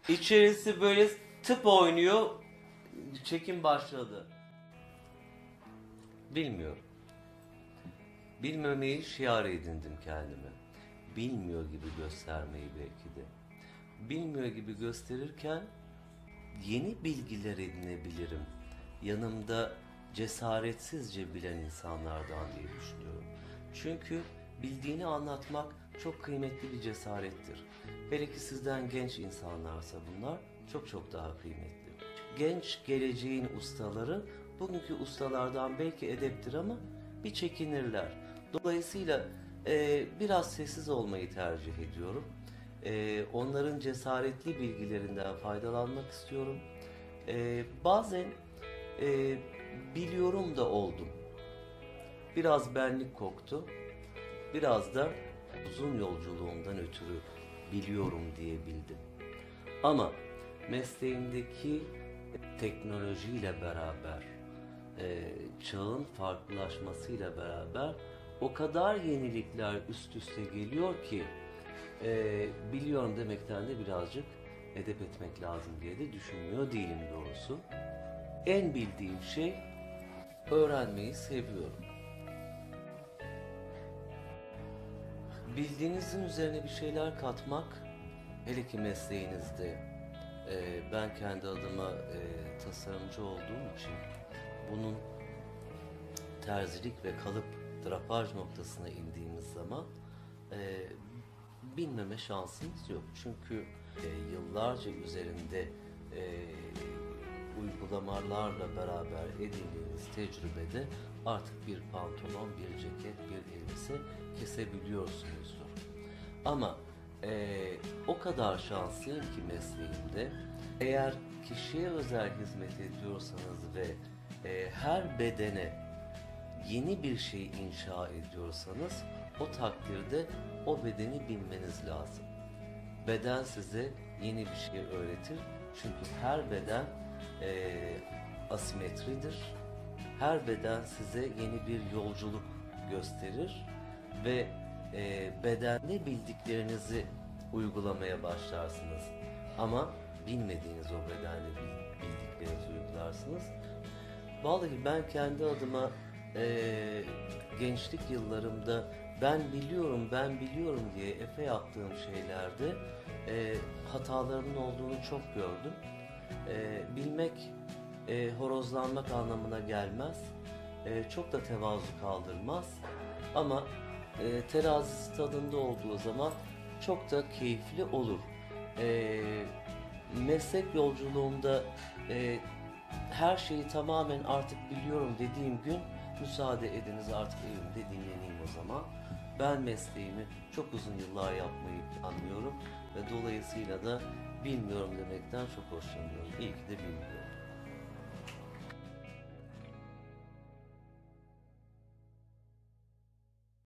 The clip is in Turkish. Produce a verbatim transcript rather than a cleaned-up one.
İçerisi böyle tıp oynuyor. Çekim başladı. Bilmiyorum. Bilmemeyi şiar edindim kendime. Bilmiyor gibi göstermeyi belki de. Bilmiyor gibi gösterirken yeni bilgiler edinebilirim. Yanımda cesaretsizce bilen insanlardan diye düşünüyorum. Çünkü bildiğini anlatmak çok kıymetli bir cesarettir. Belki sizden genç insanlarsa bunlar çok çok daha kıymetli. Genç geleceğin ustaları bugünkü ustalardan belki edeptir ama bir çekinirler. Dolayısıyla e, biraz sessiz olmayı tercih ediyorum. E, onların cesaretli bilgilerinden faydalanmak istiyorum. E, bazen e, biliyorum da oldum. Biraz benlik koktu. Biraz da uzun yolculuğumdan ötürü biliyorum diyebildim. Ama mesleğimdeki teknolojiyle beraber, e, çağın farklılaşmasıyla beraber o kadar yenilikler üst üste geliyor ki e, biliyorum demekten de birazcık edep etmek lazım diye de düşünmüyor değilim doğrusu. En bildiğim şey öğrenmeyi seviyorum. Bildiğinizin üzerine bir şeyler katmak, hele ki mesleğinizde, e, ben kendi adıma e, tasarımcı olduğum için bunun terzilik ve kalıp drapaj noktasına indiğimiz zaman e, bilmeme şansınız yok. Çünkü e, yıllarca üzerinde e, uygulamalarla beraber edindiğiniz tecrübede artık bir pantolon, bir ceket, bir elbise kesebiliyorsunuzdur. Ama e, o kadar şanslıyım ki mesleğimde, eğer kişiye özel hizmet ediyorsanız ve e, her bedene yeni bir şey inşa ediyorsanız o takdirde o bedeni bilmeniz lazım. Beden size yeni bir şey öğretir. Çünkü her beden e, asimetridir. Her beden size yeni bir yolculuk gösterir ve e, bedende bildiklerinizi uygulamaya başlarsınız. Ama bilmediğiniz o bedende bildiklerinizi uygularsınız. Vallahi ben kendi adıma e, gençlik yıllarımda ben biliyorum, ben biliyorum diye efe yaptığım şeylerde e, hatalarımın olduğunu çok gördüm. E, bilmek e, horozlanmak anlamına gelmez. E, çok da tevazu kaldırmaz. Ama e, terazisi tadında olduğu zaman çok da keyifli olur. E, meslek yolculuğumda e, her şeyi tamamen artık biliyorum dediğim gün müsaade ediniz artık evimde dinleneyim o zaman. Ben mesleğimi çok uzun yıllar yapmayı planlıyorum ve dolayısıyla da bilmiyorum demekten çok hoşlanıyorum. İyi ki de bilmiyorum.